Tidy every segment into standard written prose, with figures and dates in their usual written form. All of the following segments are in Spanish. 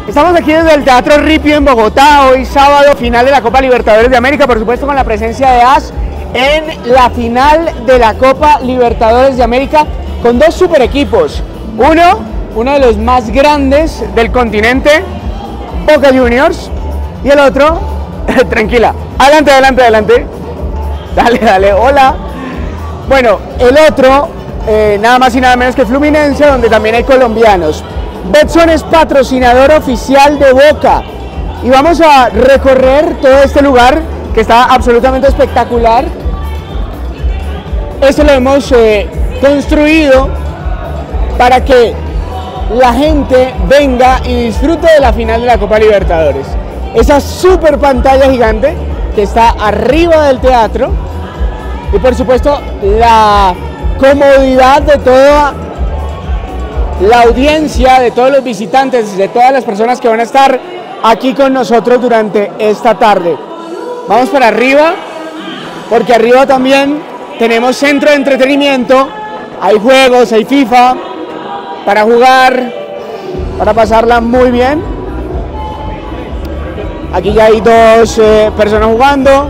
Estamos aquí desde el Teatro Ripio en Bogotá, hoy sábado, final de la Copa Libertadores de América, por supuesto con la presencia de AS en la final de la Copa Libertadores de América, con dos super equipos. Uno de los más grandes del continente, Boca Juniors, y el otro, tranquila, adelante, dale, hola. Bueno, el otro, nada más y nada menos que Fluminense, donde también hay colombianos. Betson es patrocinador oficial de Boca y vamos a recorrer todo este lugar que está absolutamente espectacular. Esto lo hemos construido para que la gente venga y disfrute de la final de la Copa Libertadores. Esa super pantalla gigante que está arriba del teatro y por supuesto la comodidad de toda la audiencia, de todos los visitantes, de todas las personas que van a estar aquí con nosotros durante esta tarde. Vamos para arriba, porque arriba también tenemos centro de entretenimiento, hay juegos, hay FIFA, para jugar, para pasarla muy bien. Aquí ya hay dos personas jugando.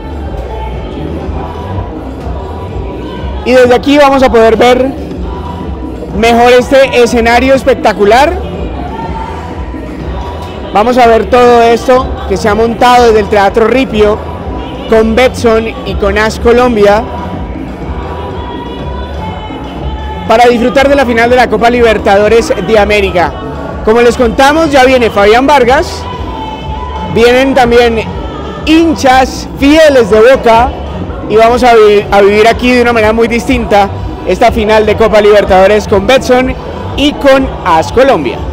Y desde aquí vamos a poder ver mejor este escenario espectacular. Vamos a ver todo esto que se ha montado desde el Teatro Ripio con Betson y con AS Colombia para disfrutar de la final de la Copa Libertadores de América. Como les contamos, ya viene Fabián Vargas, vienen también hinchas fieles de Boca y vamos a vivir aquí de una manera muy distinta esta final de Copa Libertadores con Betson y con AS Colombia.